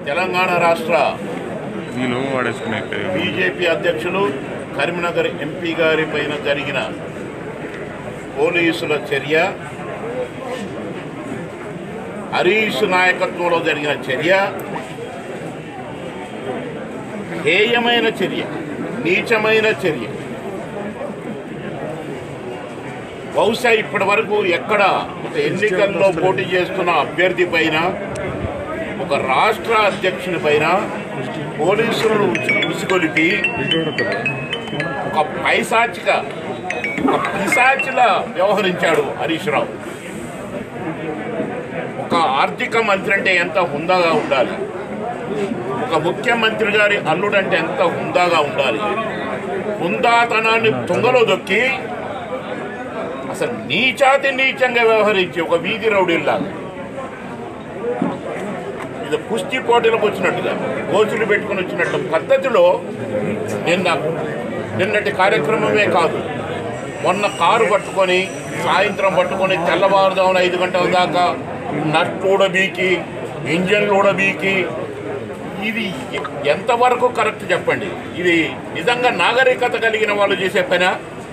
తెలంగాణ రాష్ట్ర బీజేపీ అధ్యక్షులు కరీంనగర్ ఎంపీ గారి పైన జరిగిన పోలీసుల చర్య, హరీష్ నాయకత్వంలో జరిగిన చర్య హేయమైన చర్య, నీచమైన చర్య. బహుశా ఇప్పటి వరకు ఎక్కడ ఒక ఎన్నికల్లో పోటీ చేస్తున్న అభ్యర్థి పైన, ఒక రాష్ట్ర అధ్యక్షుని పైన పోలీసులను ఉసిగొలిపి ఒక పిశాచిలా వ్యవహరించాడు హరీష్ రావు. ఒక ఆర్థిక మంత్రి అంటే ఎంత హుందాగా ఉండాలి, ఒక ముఖ్యమంత్రి గారి అల్లుడంటే ఎంత హుందాగా ఉండాలి. హుందాతనాన్ని తుంగలో దొక్కి అసలు నీచాతి నీచంగా వ్యవహరించి ఒక వీధి రౌడీల్లాగా, ఇది కుస్తీ పోటీలకు వచ్చినట్టుగా, కోచులు పెట్టుకుని వచ్చినట్టు పద్ధతిలో నిన్నటి కార్యక్రమమే కాదు, మొన్న కారు పట్టుకొని సాయంత్రం పట్టుకొని తెల్లవారుదామున 5 గంటల దాకా నట్లు ఊడబీకి, ఇంజన్లు ఊడబీకి, ఇది ఎంతవరకు కరెక్ట్ చెప్పండి? ఇది నిజంగా నాగరికత కలిగిన వాళ్ళు చేసే పని?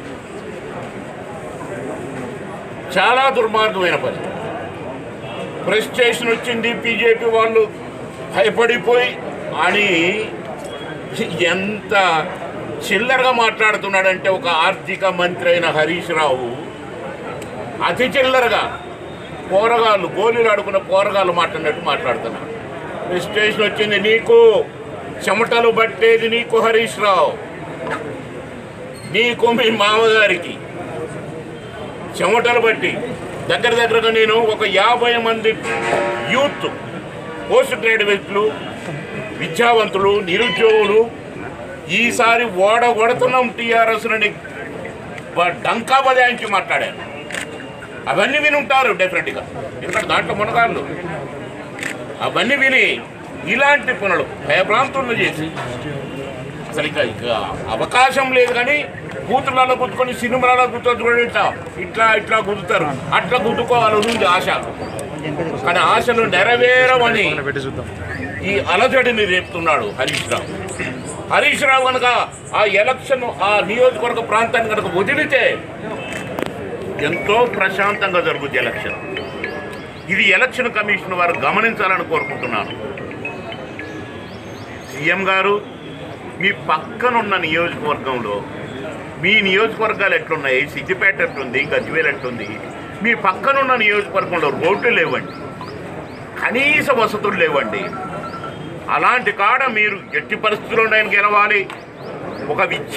చాలా దుర్మార్గమైన పని. ప్రెస్ స్టేషన్ వచ్చింది, బీజేపీ వాళ్ళు భయపడిపోయి అని ఎంత చిల్లరగా మాట్లాడుతున్నాడంటే, ఒక ఆర్థిక మంత్రి అయిన హరీష్ రావు అతి చిల్లరగా పోరగాళ్ళు, గోళీలు ఆడుకున్న పోరగాళ్ళు మాట్లాడినట్టు మాట్లాడుతున్నాడు. ప్రెస్ స్టేషన్ వచ్చింది, నీకు చెమటలు పట్టేది నీకు హరీష్ రావు, నీకు మీ మామగారికి చెమటలు బట్టి దగ్గరగా నేను ఒక 50 మంది యూత్, పోస్ట్ గ్రాడ్యుయేట్లు, విద్యావంతులు, నిరుద్యోగులు ఈసారి ఓడగొడుతున్నాం టీఆర్ఎస్ నుండి డంకా బదాయించి మాట్లాడారు. అవన్నీ విని ఉంటారు డెఫినెట్గా, ఎందుకంటే దాంట్లో మునగాళ్ళు. అవన్నీ విని ఇలాంటి పనులు భయభ్రాంతులను చేసి అసలు ఇక అవకాశం లేదు. కానీ కూతుర్లలో గుద్దుకొని సినిమాలలో గుర్తుంది, ఇట్లా గుద్దుతారు, అట్లా గుద్దుకోవాలని ఆశ. కానీ ఆశలు నెరవేరమని ఈ అలజడిని రేపుతున్నాడు హరీష్ రావు. హరీష్ రావు కనుక ఆ ఎలక్షన్, ఆ నియోజకవర్గ ప్రాంతాన్ని కనుక వదిలితే ఎంతో ప్రశాంతంగా జరుగుద్ది ఎలక్షన్. ఇది ఎలక్షన్ కమిషన్ వారు గమనించాలని కోరుకుంటున్నాను. సీఎం గారు, మీ పక్కనున్న నియోజకవర్గంలో మీ నియోజకవర్గాలు ఎట్లున్నాయి? సిద్దిపేట ఎట్లుంది, గజ్వేల్ ఎట్లుంది? మీ పక్కనున్న నియోజకవర్గంలో రోడ్లు లేవండి, కనీస వసతులు లేవండి. అలాంటి కాడ మీరు ఎట్టి పరిస్థితుల్లో ఆయన గెలవాలి. ఒక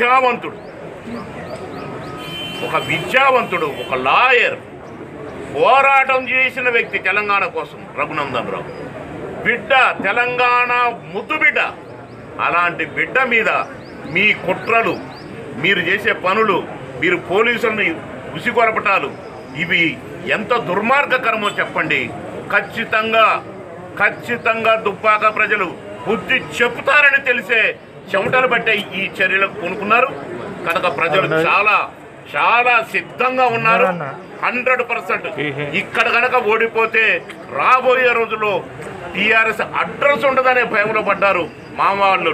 విద్యావంతుడు, ఒక లాయర్, పోరాటం చేసిన వ్యక్తి తెలంగాణ కోసం రఘునందన్ రావు బిడ్డ, తెలంగాణ ముద్దు బిడ్డ. అలాంటి బిడ్డ మీద మీ కుట్రలు, మీరు చేసే పనులు, మీరు పోలీసులను ఉసిగొరపటాలు, ఇవి ఎంత దుర్మార్గకరమో చెప్పండి. ఖచ్చితంగా దుబ్బాక ప్రజలు బుద్ధి చెప్తారని తెలిసే చెమటలు పట్టే ఈ చర్యలకు కొనుక్కున్నారు కనుక ప్రజలు చాలా సిద్ధంగా ఉన్నారు. 100% ఇక్కడ కనుక ఓడిపోతే రాబోయే రోజుల్లో టీఆర్ఎస్ అడ్రస్ ఉండదనే భయంలో పడ్డారు మామవాళ్ళు.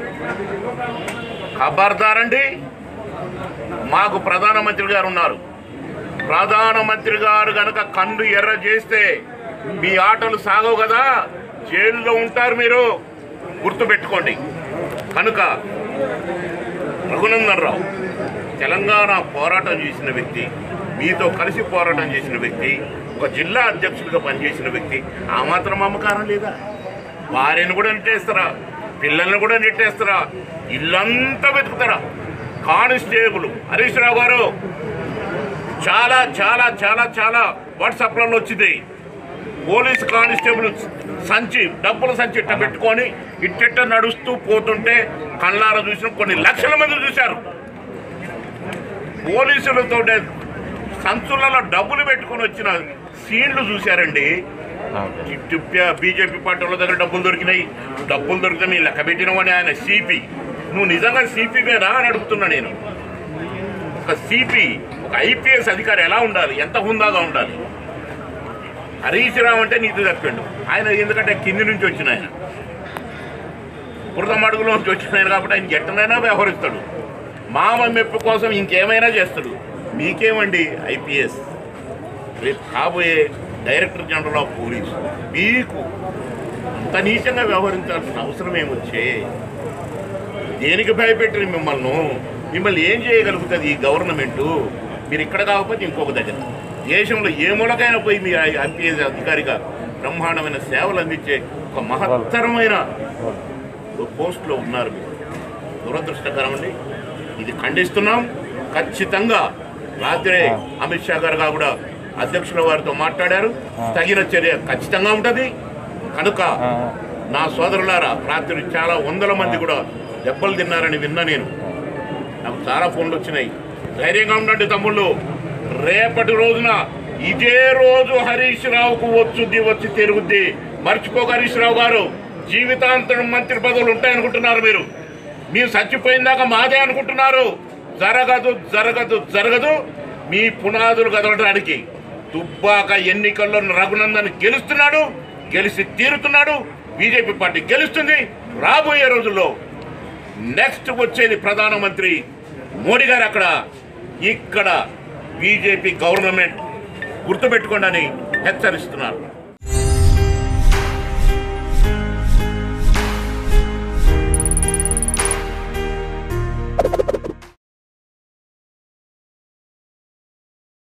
ఖబర్దారండి, మాకు ప్రధానమంత్రి గారు ఉన్నారు. ప్రధానమంత్రి గారు కనుక కన్ను ఎర్ర చేస్తే మీ ఆటలు సాగవు కదా, జైల్లో ఉంటారు మీరు, గుర్తుపెట్టుకోండి. కనుక రఘునందన్ రావు తెలంగాణ పోరాటం చేసిన వ్యక్తి, మీతో కలిసి పోరాటం చేసిన వ్యక్తి, ఒక జిల్లా అధ్యక్షుడిగా పనిచేసిన వ్యక్తి. ఆ మాత్రం మమకారం లేదా? భార్యను కూడా నెట్టేస్తారా? పిల్లల్ని కూడా నెట్టేస్తారా? ఇల్లంతా వెతుకుతారా? కానిస్టేబుల్ హరీష్ రావు గారు చాలా చాలా చాలా చాలా వాట్సాప్లలో వచ్చింది. పోలీస్ కానిస్టేబుల్ డబ్బుల సంచి ఇట్ట పెట్టుకొని ఇట్ట నడుస్తూ పోతుంటే కళ్ళారా చూసిన కొన్ని లక్షల మంది చూశారు. పోలీసులతో సంచులలో డబ్బులు పెట్టుకొని వచ్చిన సీన్లు చూశారండి. బీజేపీ పార్టీ వాళ్ళ దగ్గర డబ్బులు దొరికినాయి, లెక్క పెట్టినవని ఆయన సిపి. నువ్వు నిజంగా సిపివేనా అని అడుగుతున్నా నేను. ఒక సిపి, ఒక ఐపీఎస్ అధికారి ఎలా ఉండాలి, ఎంత హుందాగా ఉండాలి? హరీష్ రావు అంటే నీతి తప్పిండు ఆయన, ఎందుకంటే కింది నుంచి వచ్చిన ఆయన. బురద మడుగులోంచి వచ్చినాయన కాబట్టి ఆయన ఎట్టనైనా వ్యవహరిస్తాడు. మామ మెప్పు కోసం ఇంకేమైనా చేస్తాడు. మీకేమండి ఐపీఎస్, రేపు కాబోయే డైరెక్టర్ జనరల్ ఆఫ్ పోలీస్, మీకు అంత నీచంగా వ్యవహరించాల్సిన అవసరం ఏమొచ్చే? దేనికి భయపెట్టిన మిమ్మల్ని ఏం చేయగలుగుతుంది ఈ గవర్నమెంటు? మీరు ఇక్కడ కాకపోతే ఇంకొక దగ్గర, దేశంలో ఏ మూలకైనా పోయి మీ ఐపీఎస్ అధికారిగా బ్రహ్మాండమైన సేవలు అందించే ఒక మహత్తరమైన పోస్టులో ఉన్నారు. మీరు దురదృష్టకరం అండి. ఇది ఖండిస్తున్నాం. ఖచ్చితంగా రాత్రే అమిత్ షా గారుగా కూడా అధ్యక్షుల వారితో మాట్లాడారు. తగిన చర్య ఖచ్చితంగా ఉంటుంది. కనుక నా సోదరులారా, రాత్రి చాలా వందల మంది కూడా దెబ్బలు తిన్నారని విన్నా. నాకు చాలా ఫోన్లు వచ్చినాయి. ధైర్యంగా ఉండండి తమ్ముళ్ళు. రేపటి రోజున ఇదే రోజు హరీష్ రావుకు వచ్చి తిరుగుద్ది. మర్చిపోక హరీష్ రావు గారు, జీవితాంతం మంత్రి పదవులు ఉంటాయనుకుంటున్నారు మీరు చచ్చిపోయిందాకా మాదే అనుకుంటున్నారు. జరగదు జరగదు జరగదు. మీ పునాదులు కదలడానికి దుబ్బాక ఎన్నికల్లో రఘునందన్ గెలుస్తున్నాడు, గెలిచి తీరుతున్నాడు. బీజేపీ పార్టీ గెలుస్తుంది. రాబోయే రోజుల్లో నెక్స్ట్ వచ్చేది ప్రధానమంత్రి మోడీ గారు. ఇక్కడ బీజేపీ గవర్నమెంట్ గుర్తుపెట్టుకోండి అని హెచ్చరిస్తున్నారు.